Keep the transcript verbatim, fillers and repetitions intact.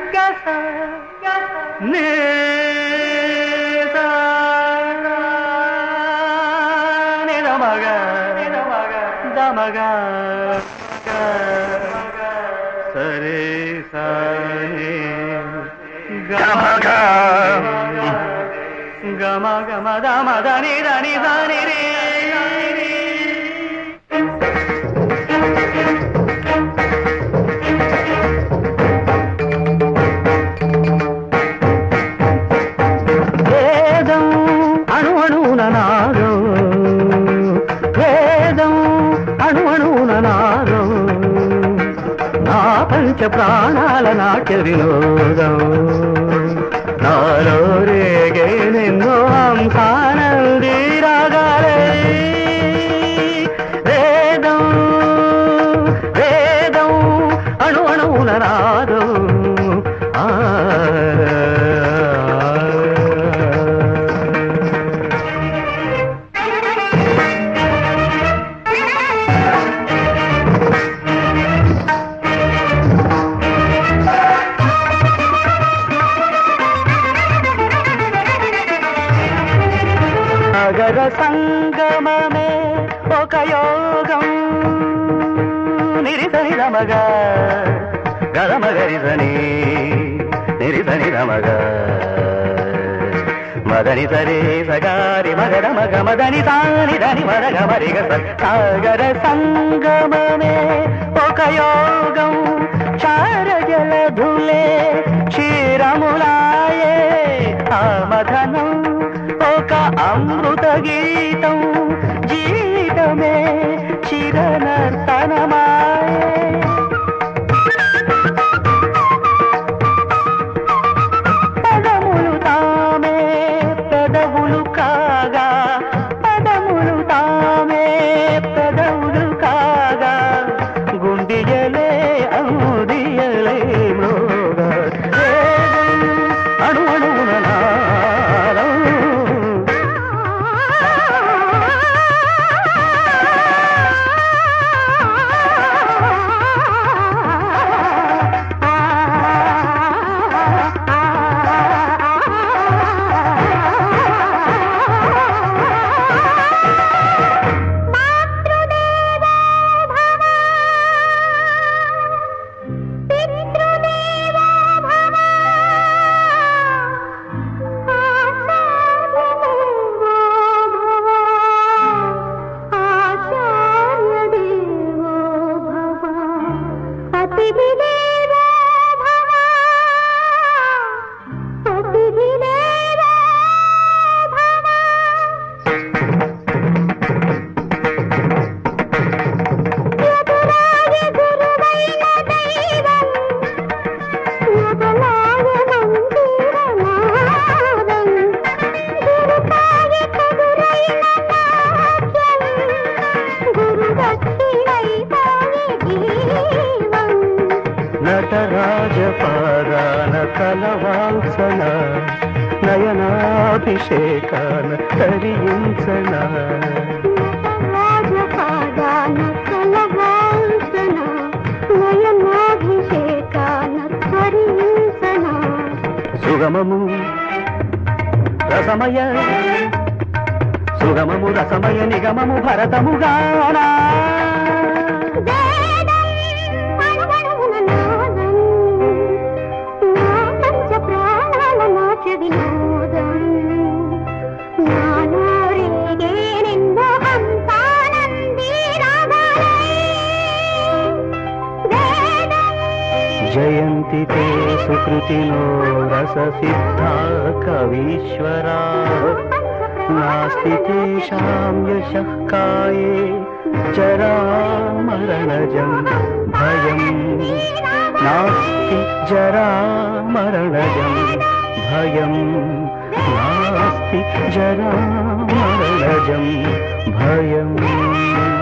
సరే సాయి గమ గమ గమ దమ దని దని దని రే వేదం అణు అణువున నాదం వేదం అణు అణువున నాదం నా పంచ ప్రాణాల నాట్య వినోదం నాలో రేగే నిన్నో అంశానంది రాగాలే వేదం వేదం అణు అణువున నాదం ఆ సాగర సంగమమే ఒక యోగం నిరిసని రమగ గరమగరిసని నిరిసని రమగ మదని సరే సగారి మగర మగ మదని సాని దని మరగ మరిగ సాగర సంగమమే ఒక యోగం చార జలధులే క్షీరములాయే ఆమధనం ఒక అమృత గీతం జీవితమే చిరనర్తనమాయే పదములు తామే పెదవులు కాగా పదములు తామే పెదవులు కాగా గుండియలే అందియలే మృగా అణు అణువున నాదం నటరాజపాదాన కలవాల్సన నయనాభిషేకాన తరించన రాజపాదాన కలవాల్సన నయనాభిషేకాన తరించన సుగమము రసమయ సుగమము రసమయ నిగమము భరతముగానా జయంతి తే సుకృతినో రససిద్ధా కవీశ్వరా నాస్తి తేషాం యశః కాయే జరామరణజం భయం నాస్తి జరామరణజం భయం నాస్తి జరామరణజం భయం